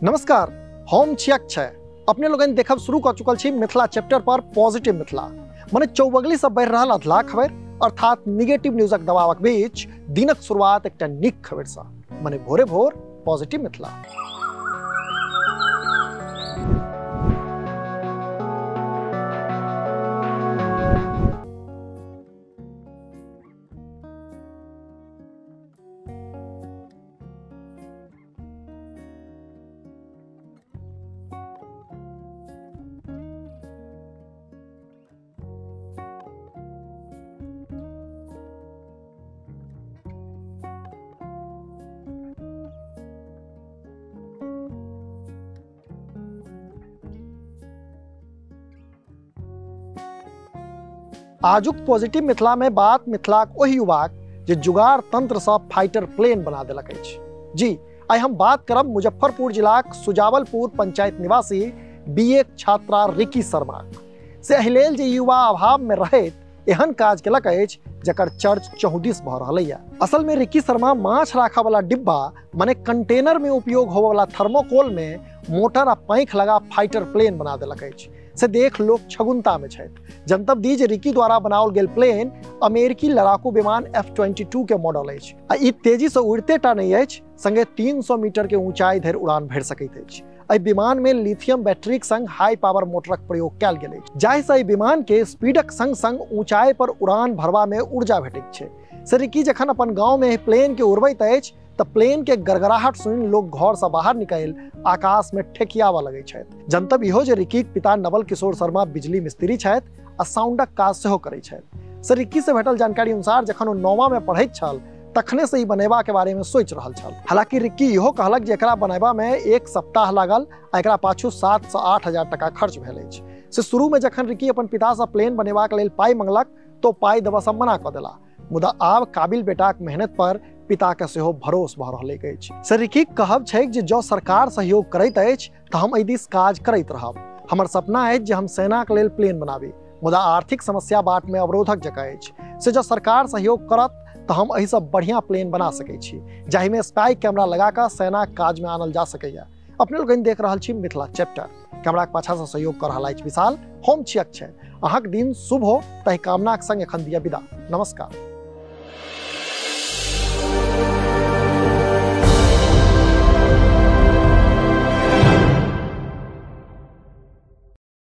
नमस्कार, हम छी अक्षय। अपने लोगन देखब शुरू कर चुकल छी मिथिला चैप्टर पर पॉजिटिव मिथिला। मने चौबगली से बढ़ रहा अधला खबर अर्थात निगेटिव न्यूजक दबावक बीच दिनक शुरुआत एकटा नीक खबर सा मने भोरे भोर पॉजिटिव मिथिला। आजुक पॉजिटिव मिथिला में बात मिथिलाक ओहि युवाक जे जुगाड़ तंत्र से फाइटर प्लेन बना देलक अछि। जी, आइ हम बात करब मुजफ्फरपुर जिलाक सुजावलपुर पंचायत निवासी बीए छात्रा रिकी शर्मा से। एहि लेल जे युवा अभाव में रहैत एहन काज केलक अछि जकर चर्च चहुदिस भ रहलैया। असल में रिकी शर्मा माछ राखा वाला डिब्बा माने कंटेनर में उपयोग होवे वाला थर्मोकोल में मोटर आ पंख लगा फाइटर प्लेन बना देलक अछि। से देख लोग छगुनता में छथि। जनतब दी जे रिकी द्वारा बनाओल गेल प्लेन अमेरिकी लड़ाकू विमान F-22 के मॉडल अछि आ ई तेजी से उड़ते टा नहीं अछि, संगे 300 मीटर के ऊंचाई धरि उड़ान भरि सकैत अछि। एहि विमान में लिथियम बैटरीक संग हाई पावर मोटरक प्रयोग कयल गेल अछि, जाहि से एहि विमान के स्पीडक संग संग ऊंचाई पर उड़ान भरबा में ऊर्जा भेटैत छै। से रिकी जखन अपन गांव में प्लेन के उड़बैत अछि त प्लेन के गड़गड़ाहट सुनि लोग घर से बाहर निकल आकाश में ठेकियावा लगै छथि। जनतब इहो जे रिकीक पिता नवल किशोर शर्मा बिजली मिस्त्री छथि आ साउंडक काज सेहो करै छथि। से रिकी से भेटल जानकारी अनुसार जखन ओ 9वीं में पढ़ैत छल तखने से ई बनेबा के बारे में सोचि रहल छल। हालांकि रिकी इहो कहलक जे एकरा बनेबा में 1 सप्ताह लागल आ एकरा पाछू 7 से 8 हजार टका खर्च भेल अछि। से शुरू में जखन रिकी अपन पिता से प्लेन बनेबा के लेल पाई मंगलक तो पाई देबा से मना क देला, मुदा आब काबिल बेटाक मेहनत पर पिता के सेहो भरोस भ रहल अछि। से रिकी कहब छै जे जो सरकार सहयोग करैत अछि त हम एहि दिस काज करैत रहब। हमर सपना अछि जे हम सेना के लेल प्लेन बनाबी, मुदा आर्थिक समस्या बाट में अवरोधक जकाँ अछि। से जो सरकार सहयोग करत तो हम एहि सब बढ़िया प्लेन बना सकै छी जाहि में स्पाई कैमरा लगा कर सेना काज में आनल जा सकैया। अपने लोग देख रहल छी मिथिला चैप्टर। कैमरा के पाछा से सहयोग कर रहल अछि विशाल। हम छी अक्षय। अहाँक दिन शुभ हो तहि कामनाक संग एखन दिया विदा। नमस्कार।